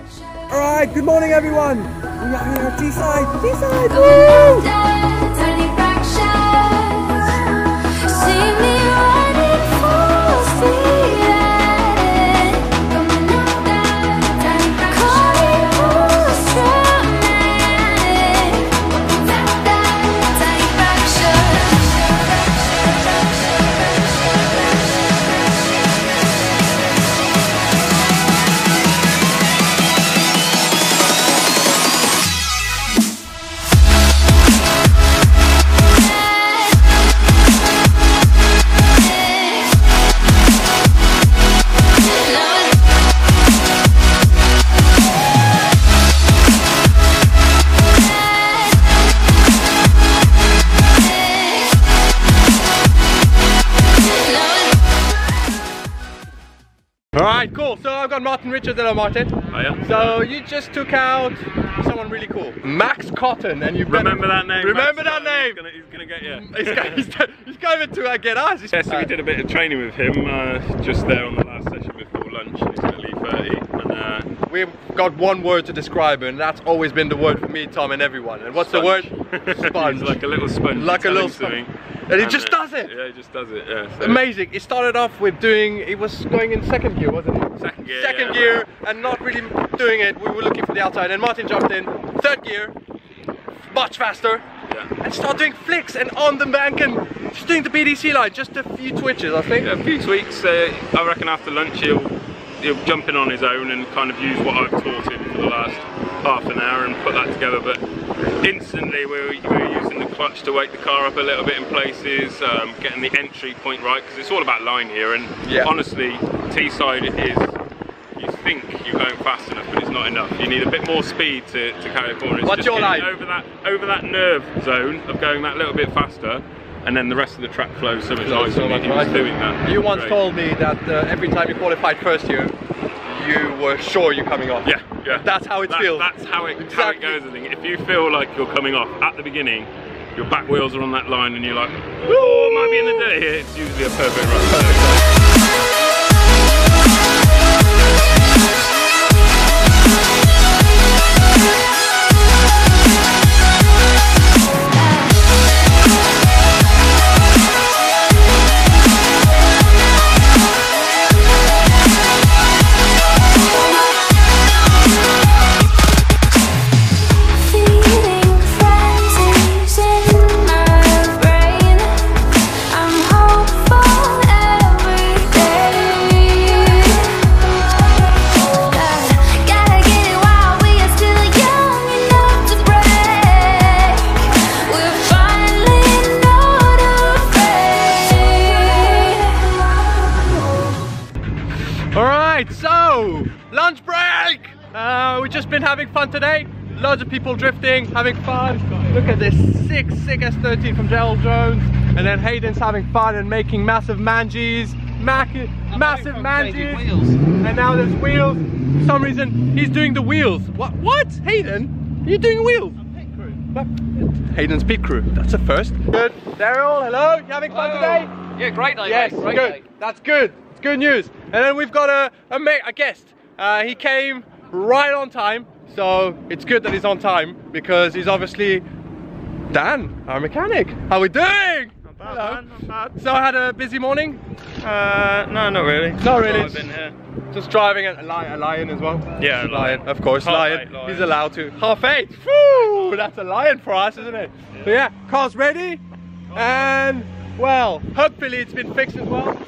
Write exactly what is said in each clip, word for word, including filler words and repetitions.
Alright, good morning everyone! We are here at Teesside! Teesside! Woo! Tiny fractions, see me running full speed ahead. Coming up that tiny fraction, dramatic. That, that tiny fraction. Alright, cool. So I've got Martin Richards. Hello, Martin. Hiya. So you just took out someone really cool, Max Cotton, and you remember that name. Remember Max that name. He's gonna, he's gonna get you. He's, he's, he's coming to uh, get us. Yeah, so we did a bit of training with him uh, just there on the last session before lunch. He's gonna leave thirty, and uh, we've got one word to describe him, and that's always been the word for me, Tom, and everyone. And what's sponge. the word? Sponge. He's like a little sponge. Like a little sponge. And he just uh, does it! Yeah, he just does it, yeah. So. Amazing. He started off with doing, he was going in second gear, wasn't he? Second gear, Second yeah. gear, and not really doing it. We were looking for the outside, and Martin jumped in, third gear, much faster, yeah. and started doing flicks, and on the bank, and just doing the B D C line, just a few twitches, I think. Yeah, a few tweaks. Uh, I reckon after lunch he'll, he'll jump in on his own and kind of use what I've taught him for the last half an hour and put that together, but instantly we were, we were using the clutch to wake the car up a little bit in places, um, getting the entry point right, because it's all about line here, and yeah. honestly, Teesside is, you think you're going fast enough, but it's not enough. You need a bit more speed to, to carry the corner. It's What's just your line? Over that, over that nerve zone of going that little bit faster, and then the rest of the track flows so much nicer. So much nicer. Doing that. You once Great. told me that uh, every time you qualified first year, you were sure you're coming off. Yeah, yeah. That's how it that, feels. That's how it, exactly. how it goes, I think. If you feel like you're coming off at the beginning, your back wheels are on that line and you're like, oh, might be in the dirt here, it's usually a perfect run. So, lunch break! Uh, we've just been having fun today. Loads of people drifting, having fun. Look at this sick, sick S thirteen from Autodrome. And then Hayden's having fun and making massive mangies. Mac massive mangies. And now there's wheels. For some reason, he's doing the wheels. What? What? Hayden? You're doing wheels? Pit crew. What? Hayden's pit crew. That's a first. Good. Daryl, hello. You having fun hello. today? Yeah, great day. Yes, mate. Great good. Day. That's good. It's good news. And then we've got a, a, mate, a guest. Uh, he came right on time, so it's good that he's on time because he's obviously Dan, our mechanic. How are we doing? Not bad, Hello. man, not bad. So I had a busy morning? Uh, no, not really. Not really. I've been here. Just driving a lion, a lion as well? Yeah, a lion. Of course, Half lion. eight lion. He's allowed to. Half eight. Woo! That's a lion for us, isn't it? Yeah. So yeah, car's ready. And, well, hopefully it's been fixed as well.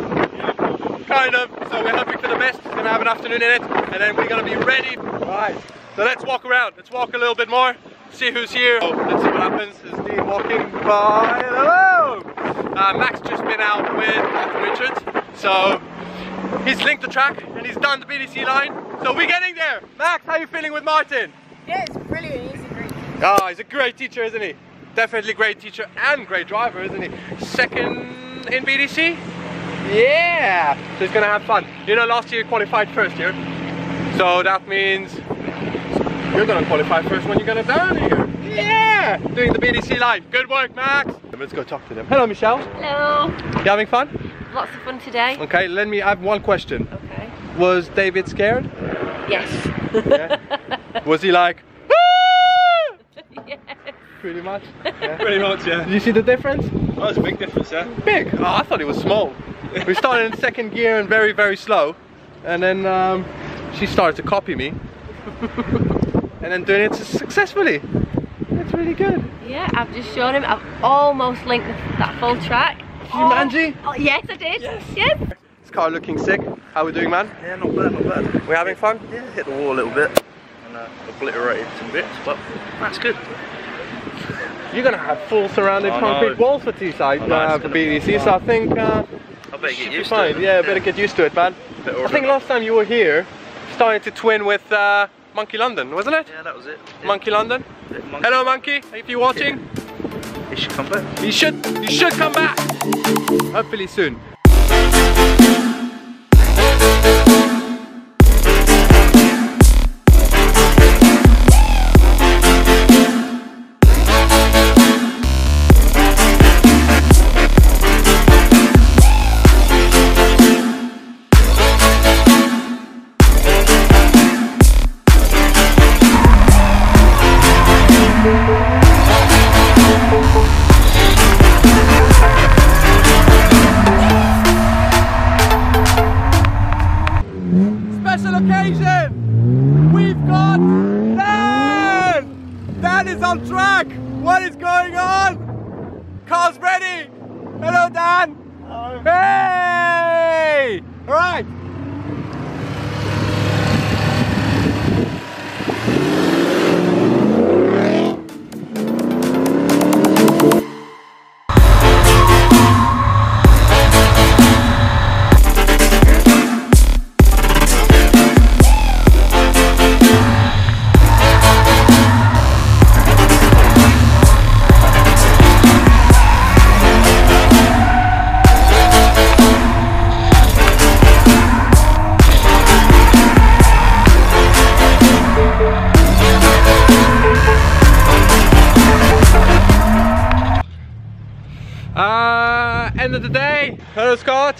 Kind of. So we're hoping for the best. It's gonna have an afternoon in it. And then we're gonna be ready. Right. So let's walk around. Let's walk a little bit more. See who's here. Oh, let's see what happens. There's Dean walking by. Hello! Uh, Max just been out with Martin Richards. So he's linked the track and he's done the B D C line. So we're getting there. Max, how are you feeling with Martin? Yeah, it's brilliant. He's a great teacher. Oh, he's a great teacher, isn't he? Definitely great teacher and great driver, isn't he? Second in B D C? Yeah! So he's gonna have fun. You know, last year he qualified first here. So that means you're gonna qualify first when you're gonna down here. Yeah! Doing the B D C line. Good work, Max. Let's go talk to them. Hello, Michelle. Hello. You having fun? Lots of fun today. Okay, let me I have one question. Okay. Was David scared? Yes. Yeah. Was he like, Yeah. pretty much? Yeah. Pretty much, yeah. Did you see the difference? Oh, there's a big difference, yeah. Big? Oh, I thought it was small. We started in second gear and very, very slow. And then um, she started to copy me. And then doing it successfully. It's really good. Yeah, I've just shown him. I've almost linked the, that full track. Did you, Manji? Oh, yes, I did. Yes. yes. This car looking sick. How we doing, man? Yeah, not bad, not bad. We having fun? Yeah, hit the wall a little bit and uh, obliterated some bits, but that's good. You're gonna have full surrounded I concrete know. walls for Teesside I know, uh, it's for gonna B D C, be so I think uh, I better get should be used fine. to it. Yeah, better get used to it, man. Bit I think last time you were here, starting to twin with uh, Monkey London, wasn't it? Yeah, that was it. Yeah. Monkey London. Yeah, monkey. Hello, Monkey. If you're watching, He should come back. you should you should come back. Hopefully soon. Special occasion! We've got Dan! Dan is on track! What is going on? Car's ready! Hello, Dan! Hello. Hey! Alright! Uh, end of the day. Hello, Scott.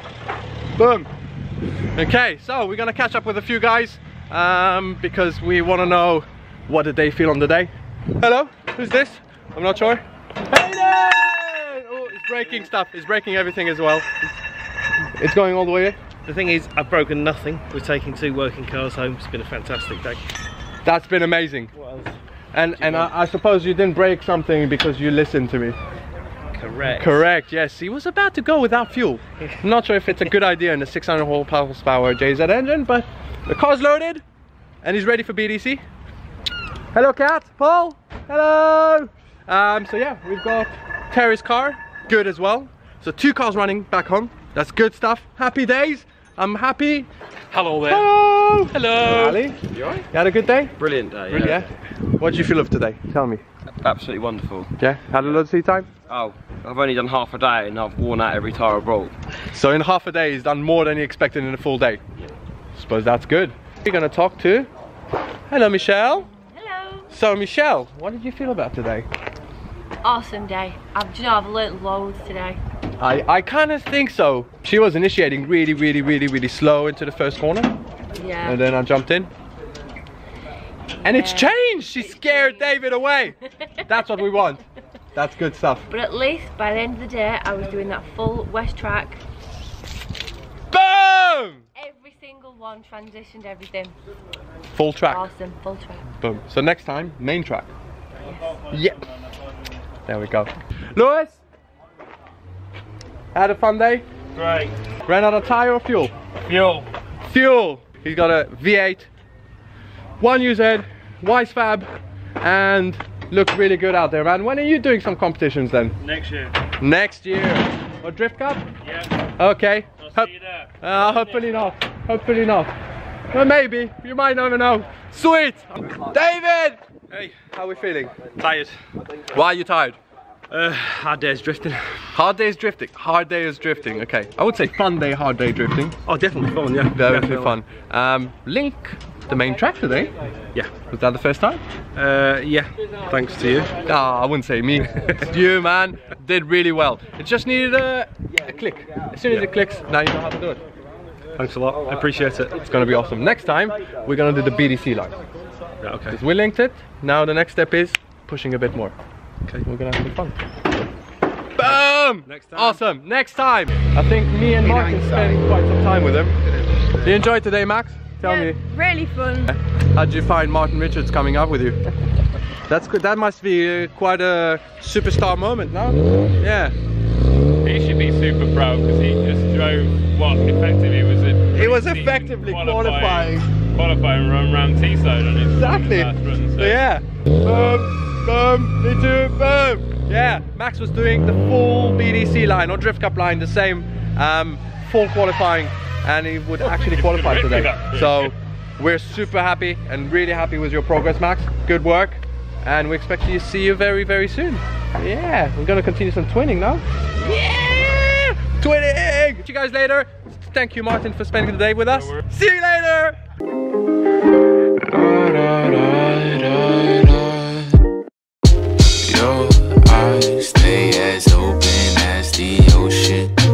Boom. Okay, so we're gonna catch up with a few guys um, because we want to know what did they feel on the day. Hello, who's this? I'm not sure. Hey there! Oh, it's breaking stuff. It's breaking everything as well. It's going all the way. The thing is, I've broken nothing. We're taking two working cars home. It's been a fantastic day. That's been amazing. What else? And and I, I suppose you didn't break something because you listened to me. Correct. Correct, yes. He was about to go without fuel. I'm not sure if it's a good idea in the six hundred horsepower J Z engine, but the car's loaded and he's ready for B D C. Hello, Kat. Paul. Hello. Um, so yeah, we've got Terry's car, good as well. So two cars running back home. That's good stuff. Happy days. I'm happy. Hello there. Hello. Hello. Ali, You alright? you had a good day? Brilliant day. Really, yeah. What did you feel of today? Tell me. Absolutely wonderful. Yeah, had a lot of seat time? Oh, I've only done half a day and I've worn out every tyre I brought. So in half a day he's done more than he expected in a full day. Yeah. Suppose that's good. We're gonna talk to... Hello, Michelle. Hello. So Michelle, what did you feel about today? Awesome day. I've, do you know, I've learnt loads today. I, I kind of think so. She was initiating really, really, really, really slow into the first corner. Yeah. And then I jumped in. And it's Yeah. changed! She It's scared changed. David away! That's what we want. That's good stuff. But at least by the end of the day, I was doing that full west track. Boom! Every single one transitioned everything. Full track. Awesome, full track. Boom. So next time, main track. Yep. There we go. Lewis? Had a fun day? Great. Ran out of tire or fuel? Fuel. Fuel. He's got a V eight, one U Z, Wise Fab, and look really good out there, man. When are you doing some competitions then? Next year. Next year. Or Drift Cup? Yeah. Okay. I'll Hop- see you there. Uh, hopefully not. Hopefully not. Well, maybe. You might never know. Sweet. David! Hey, How are we feeling? tired. Why are you tired? Uh, hard day's drifting. Hard day is drifting. Hard day is drifting. Okay. I would say fun day, hard day drifting. Oh, definitely fun, yeah. Definitely fun. Um, Link, the main track today. Yeah. Was that the first time? Uh, yeah, thanks to you. Ah, I wouldn't say me. It's you, man. Did really well. It just needed a, a click. As soon as Yeah. it clicks, now you know how to do it. Thanks a lot. I appreciate it. It's gonna be awesome. Next time we're gonna do the B D C line. Yeah, okay. Because we linked it. Now the next step is pushing a bit more. Okay, we're gonna have some fun. Boom! Next time. Awesome. Next time. I think me and Martin spending quite some time with him. You enjoyed today, Max? Tell yeah, me. Really fun. How'd you find Martin Richards coming up with you? That's good. That must be uh, quite a superstar moment, no? Yeah. He should be super proud because he just drove what effectively was a. He was effectively qualifying. Qualifying run around Teesside on his Exactly. last run. So. So yeah. Boom, boom, me too, boom. Yeah, Max was doing the full B D C line or Drift Cup line, the same um, full qualifying, and he would actually qualify today. So we're super happy and really happy with your progress, Max. Good work, and we expect to see you very, very soon. Yeah, we're gonna continue some twinning now. Yeah, twinning. See you guys later. Thank you, Martin, for spending the day with us. See you later. Your eyes stay as open as the ocean.